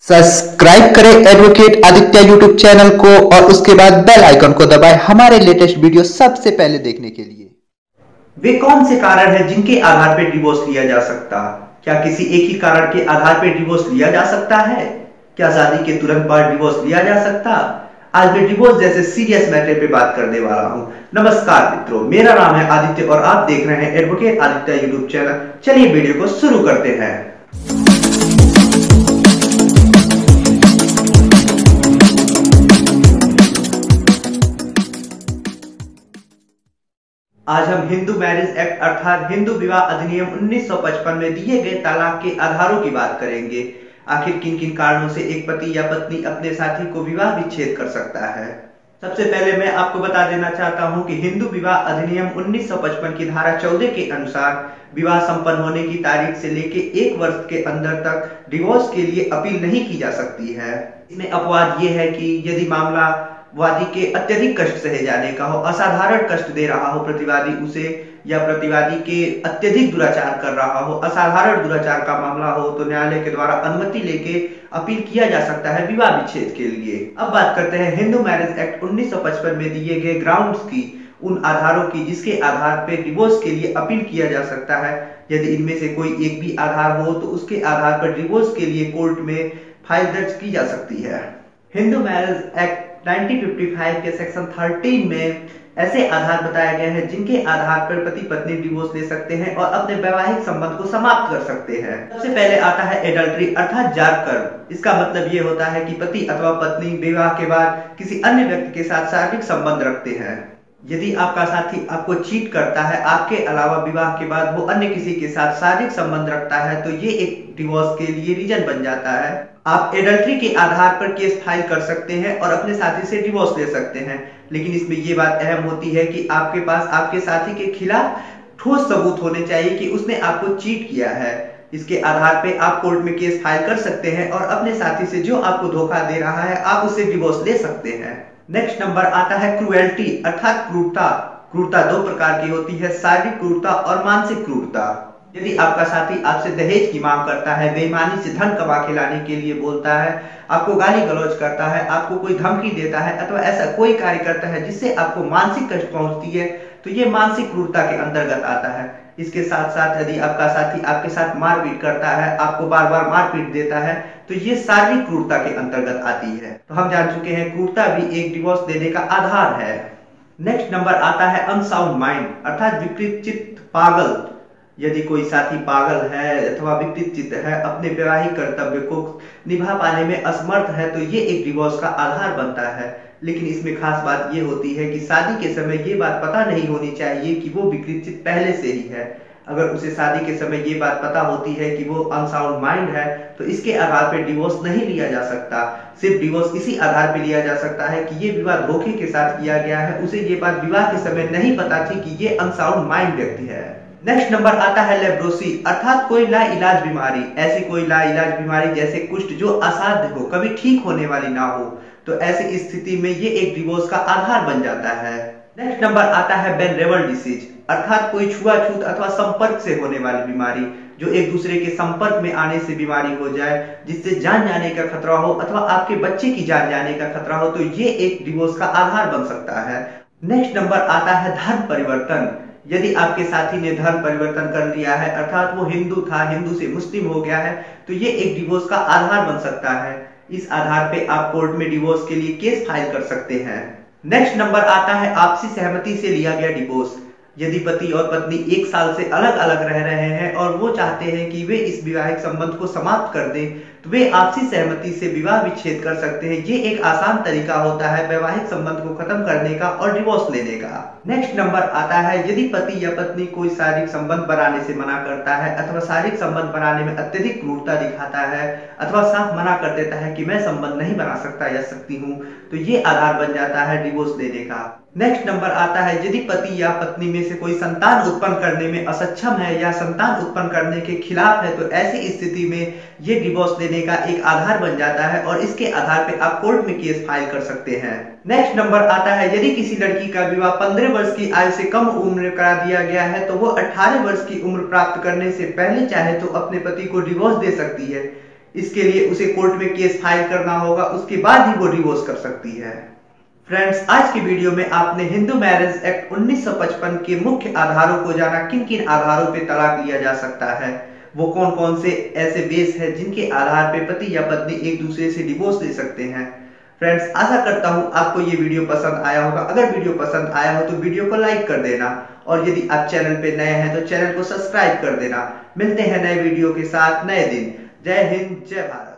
Subscribe करें advocate Aditya YouTube channel को और उसके बाद बेल आइकन को दबाएं हमारे लेटेस्ट वीडियो सबसे पहले देखने के लिए। वे कौन से कारण हैं जिनके आधार पर डिवोर्स लिया जा सकता? क्या किसी एक ही कारण के आधार पर डिवोर्स लिया जा सकता है? क्या शादी के तुरंत बाद डिवोर्स लिया जा सकता? आज मैं डिवोर्स जैसे सीरियस मैटर पे बात करने वाला हूं। नमस्कार मित्रों, मेरा नाम है आदित्य और आप देख रहे हैं एडवोकेट आदित्य यूट्यूब चैनल। चलिए वीडियो को शुरू करते हैं। आज हम हिंदू मैरिज एक्ट अर्थात हिंदू विवाह अधिनियम 1955 में दिए गए तलाक के आधारों की बात करेंगे। आखिर किन किन कारणों से एक पति या पत्नी अपने साथी को विवाह विच्छेद कर सकता है। सबसे पहले मैं आपको बता देना चाहता हूं कि हिंदू विवाह अधिनियम 1955 की धारा 14 के अनुसार विवाह संपन्न होने की तारीख से लेकर 1 वर्ष के अंदर तक डिवोर्स के लिए अपील नहीं की जा सकती है। इसमें अपवाद ये है कि यदि मामला वादी के अत्यधिक कष्ट सहे जाने का हो, असाधारण कष्ट दे रहा हो प्रतिवादी उसे, या प्रतिवादी के अत्यधिक दुराचार कर रहा हो, असाधारण दुराचार का मामला हो, तो न्यायालय के द्वारा अनुमति लेके अपील किया जा सकता है विवाह विच्छेद के लिए। अब बात करते हैं हिंदू मैरिज एक्ट 1955 में दिए गए ग्राउंड्स की, उन आधारों की जिसके आधार पर डिवोर्स के लिए अपील किया जा सकता है। यदि इनमें से कोई एक भी आधार हो तो उसके आधार पर डिवोर्स के लिए कोर्ट में फाइल दर्ज की जा सकती है। हिंदू मैरिज एक्ट 1955 के सेक्शन 13 में ऐसे आधार बताए गए हैं जिनके आधार पर पति पत्नी डिवोर्स ले सकते हैं और अपने वैवाहिक संबंध को समाप्त कर सकते हैं। सबसे पहले आता है एडल्ट्री अर्थात जाग कर्म। इसका मतलब ये होता है कि पति अथवा पत्नी विवाह के बाद किसी अन्य व्यक्ति के साथ शारीरिक संबंध रखते हैं। यदि आपका साथी आपको चीट करता है, आपके अलावा विवाह के बाद वो अन्य किसी के साथ शारीरिक संबंध रखता है, तो ये एक डिवोर्स के लिए रीजन बन जाता है। आप एडल्ट्री के आधार पर केस फाइल कर सकते हैं और अपने साथी से डिवोर्स ले सकते हैं, लेकिन इसमें ये बात अहम होती है कि आपके पास आपके साथी के खिलाफ ठोस सबूत होने चाहिए कि उसने आपको चीट किया है। इसके आधार पे आप कोर्ट में केस फाइल कर सकते हैं और अपने साथी से जो आपको धोखा दे रहा है आप उससे डिवोर्स ले सकते हैं। नेक्स्ट नंबर आता है क्रूएल्टी अर्थात क्रूरता। क्रूरता 2 प्रकार की होती है, शारीरिक क्रूरता और मानसिक क्रूरता। यदि आपका साथी आपसे दहेज की मांग करता है, बेईमानी से धन कमा के लाने के लिए बोलता है, आपको गाली गलौज करता है, आपको कोई धमकी देता है अथवा ऐसा कोई कार्य करता है जिससे आपको मानसिक कष्ट पहुंचती है, तो ये मानसिक क्रूरता के अंतर्गत आता है। इसके साथ साथ यदि आपका साथी आपके साथ मारपीट करता है, आपको बार बार मारपीट देता है, तो ये शारीरिक क्रूरता के अंतर्गत आती है। तो हम जान चुके हैं क्रूरता भी एक डिवोर्स देने का आधार है। नेक्स्ट नंबर आता है अनसाउंड माइंड अर्थात विकृत चित्त, पागल। यदि कोई साथी पागल है अथवा विकृत चित्त है, अपने वैवाहिक कर्तव्य को निभा पाने में असमर्थ है, तो ये एक डिवोर्स का आधार बनता है। लेकिन इसमें खास बात ये होती है कि शादी के समय ये बात पता नहीं होनी चाहिए कि वो विकृत चित्त पहले से ही है। अगर उसे शादी के समय ये बात पता होती है कि वो अनसाउंड माइंड है, तो इसके आधार पर डिवोर्स नहीं लिया जा सकता। सिर्फ डिवोर्स इसी आधार पर लिया जा सकता है कि ये विवाह धोखे के साथ किया गया है, उसे ये बात विवाह के समय नहीं पता थी कि ये अनसाउंड माइंड व्यक्ति है। नेक्स्ट नंबर आता है लेप्रोसी अर्थात कोई लाइलाज बीमारी। ऐसी कोई लाइलाज बीमारी जैसे कुष्ठ जो असाध्य हो, कभी ठीक होने वाली ना हो, तो ऐसी स्थिति में ये एक डिवोर्स का आधार बन जाता है। नेक्स्ट नंबर आता है वेनरेबल डिसीज अर्थात कोई छुआछूत अथवा संपर्क से होने वाली बीमारी, जो एक दूसरे के संपर्क में आने से बीमारी हो जाए, जिससे जान जाने का खतरा हो अथवा आपके बच्चे की जान जाने का खतरा हो, तो ये एक डिवोर्स का आधार बन सकता है। नेक्स्ट नंबर आता है धर्म परिवर्तन। यदि आपके साथी ने धर्म परिवर्तन कर लिया है अर्थात वो हिंदू था, हिंदू से मुस्लिम हो गया है, तो ये एक डिवोर्स का आधार बन सकता है। इस आधार पे आप कोर्ट में डिवोर्स के लिए केस फाइल कर सकते हैं। नेक्स्ट नंबर आता है आपसी सहमति से लिया गया डिवोर्स। यदि पति और पत्नी 1 साल से अलग अलग रह रहे हैं और वो चाहते हैं कि वे इस वैवाहिक संबंध को समाप्त कर दें, तो वे आपसी सहमति से विवाह विच्छेद कर सकते हैं। ये एक आसान तरीका होता है वैवाहिक संबंध को खत्म करने का और डिवोर्स लेने का। नेक्स्ट नंबर आता है यदि पति या पत्नी कोई शारीरिक संबंध बनाने से मना करता है अथवा शारीरिक संबंध बनाने में अत्यधिक क्रूरता दिखाता है अथवा साफ मना कर देता है कि मैं संबंध नहीं बना सकता या सकती हूँ, तो ये आधार बन जाता है डिवोर्स लेने का। नेक्स्ट नंबर आता है यदि पति या पत्नी में से कोई संतान उत्पन्न करने में असक्षम है या संतान उत्पन्न करने के खिलाफ है, तो ऐसी स्थिति में ये डिवोर्स लेने का एक आधार बन जाता है और इसके आधार पे आप कोर्ट में केस फाइल कर सकते हैं। नेक्स्ट नंबर आता है यदि किसी लड़की का विवाह 15 वर्ष की आयु से कम उम्र करा दिया गया है, तो वो 18 वर्ष की उम्र प्राप्त करने से पहले चाहे तो अपने पति को डिवोर्स दे सकती है। इसके लिए उसे कोर्ट में केस फाइल करना होगा, उसके बाद ही वो डिवोर्स कर सकती है। फ्रेंड्स, आज की वीडियो में आपने हिंदू मैरिज एक्ट 1955 के मुख्य आधारों को जाना। किन किन आधारों पे तलाक लिया जा सकता है, वो कौन कौन से ऐसे बेस है जिनके आधार पे पति या पत्नी एक दूसरे से डिवोर्स ले सकते हैं। फ्रेंड्स, आशा करता हूं आपको ये वीडियो पसंद आया होगा। अगर वीडियो पसंद आया हो तो वीडियो को लाइक कर देना, और यदि आप चैनल पे नए हैं तो चैनल को सब्सक्राइब कर देना। मिलते हैं नए वीडियो के साथ नए दिन। जय हिंद, जय भारत।